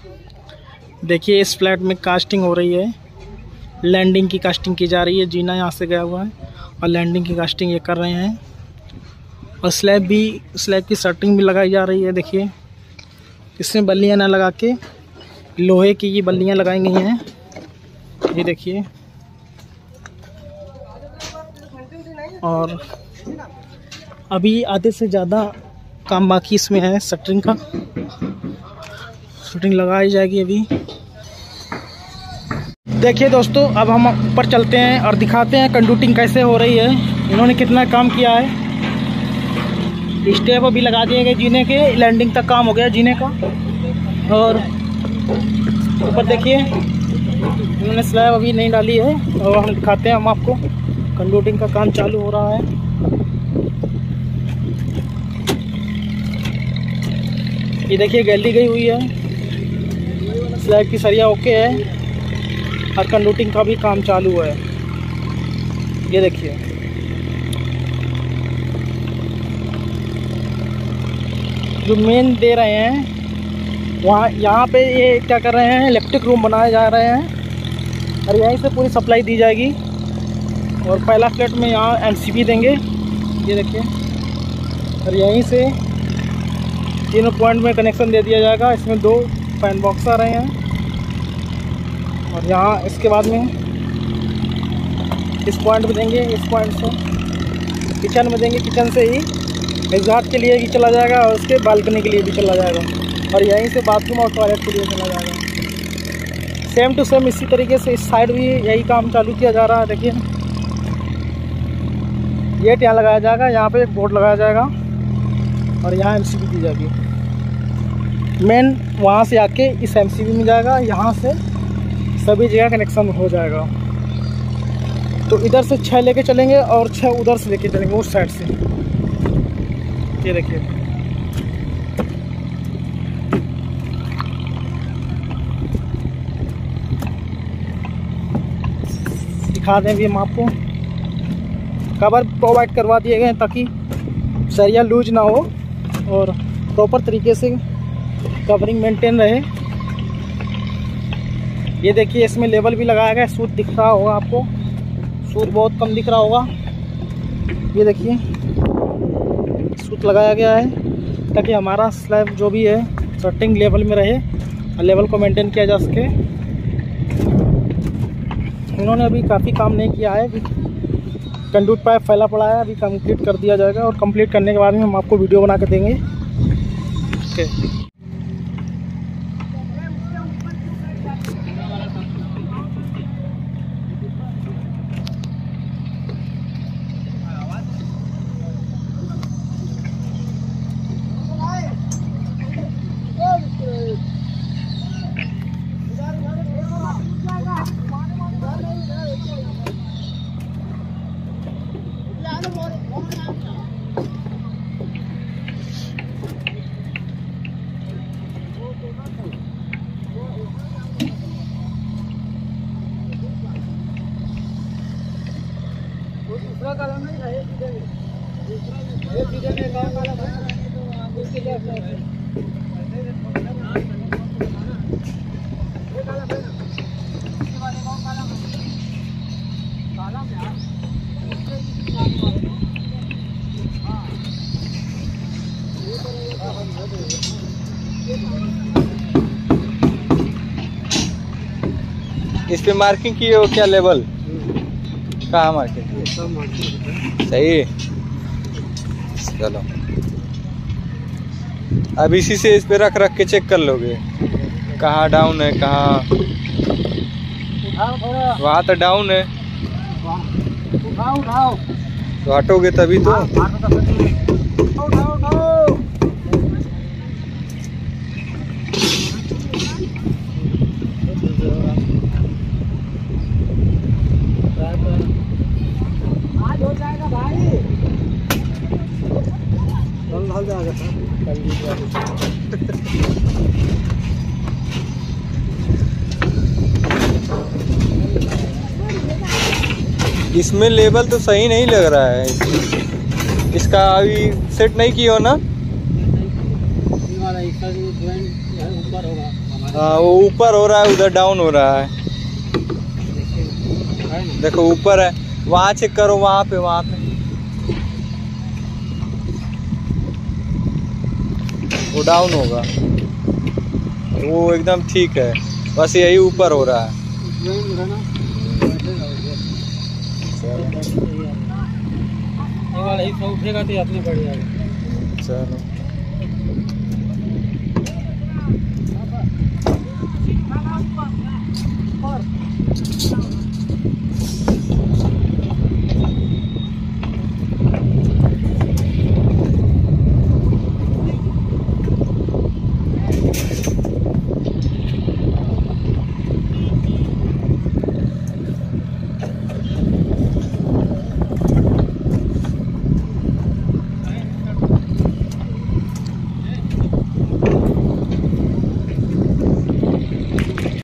देखिए इस फ्लैट में कास्टिंग हो रही है, लैंडिंग की कास्टिंग की जा रही है। जीना यहाँ से गया हुआ है और लैंडिंग की कास्टिंग ये कर रहे हैं। और स्लैब की शर्टिंग भी लगाई जा रही है। देखिए इसमें बल्लियाँ ना लगा के लोहे की ये बल्लियाँ लगाई गई हैं। ये देखिए, और अभी आधे से ज़्यादा काम बाकी इसमें है। शटरिंग का शटरिंग लगाई जाएगी अभी। देखिए दोस्तों, अब हम ऊपर चलते हैं और दिखाते हैं कंडूटिंग कैसे हो रही है, इन्होंने कितना काम किया है। स्टेप अभी लगा दिए गए जीने के, लैंडिंग तक काम हो गया जीने का। और ऊपर देखिए इन्होंने स्लैब अभी नहीं डाली है, और हम दिखाते हैं हम आपको कंडूटिंग का काम चालू हो रहा है। ये देखिए गैलरी गई हुई है, स्लैब की सरिया ओके है और कंडूटिंग का भी काम चालू है। ये देखिए जो मेन दे रहे हैं वहाँ, यहाँ पे ये क्या कर रहे हैं, इलेक्ट्रिक रूम बनाए जा रहे हैं और यहीं से पूरी सप्लाई दी जाएगी। और पहला फ्लैट में यहाँ एमसीबी देंगे, ये देखिए, और यहीं से तीनों पॉइंट में कनेक्शन दे दिया जाएगा। इसमें 2 फैन बॉक्स आ रहे हैं। और यहाँ इसके बाद में इस पॉइंट में देंगे, इस पॉइंट से किचन में देंगे, किचन से ही एग्जॉस्ट के लिए भी चला जाएगा और उसके बालकनी के लिए भी चला जाएगा, और यहीं से बाथरूम और टॉयलेट के लिए चला जाएगा। सेम टू सेम इसी तरीके से इस साइड भी यही काम चालू किया जा रहा है। देखिए गेट यहाँ लगाया जाएगा, यहाँ पे एक बोर्ड लगाया जाएगा और यहाँ एमसीबी दी जाएगी। मेन वहाँ से आके इस एमसीबी में जाएगा, यहाँ से सभी जगह कनेक्शन हो जाएगा। तो इधर से 6 लेके चलेंगे और 6 उधर से लेके चलेंगे उस साइड से। ये देखिए दिखा दें भी हम आपको, कवर प्रोवाइड करवा दिए गए हैं ताकि सरिया लूज ना हो और प्रॉपर तरीके से कवरिंग मेंटेन रहे। ये देखिए इसमें लेवल भी लगाया गया है, सूत दिख रहा होगा आपको, सूत बहुत कम दिख रहा होगा। ये देखिए सूत लगाया गया है ताकि हमारा स्लैब जो भी है शर्टिंग लेवल में रहे और लेवल को मेंटेन किया जा सके। इन्होंने अभी काफ़ी काम नहीं किया है, अभी कंडूट पाइप फैला पड़ा है, अभी कंप्लीट कर दिया जाएगा और कंप्लीट करने के बाद में हम आपको वीडियो बना के देंगे। ओके। इस पे मार्किंग की हो क्या लेवल? कहाँ मार्किंग की? सही, चलो अब इसी से इस पे रख के चेक कर लोगे कहाँ डाउन है, कहाँ वहाँ तो डाउन है, तो हटोगे तभी तो। इसमें लेवल तो सही नहीं लग रहा है, इसका अभी सेट नहीं किया हो ना। ऊपर होगा हाँ वो ऊपर हो रहा है, उधर डाउन हो रहा है। देखो ऊपर है, वहाँ चेक करो, वहाँ पे वो डाउन होगा, वो एकदम ठीक है, बस यही ऊपर हो रहा है। उठेगा तो अपनी बढ़िया। चलो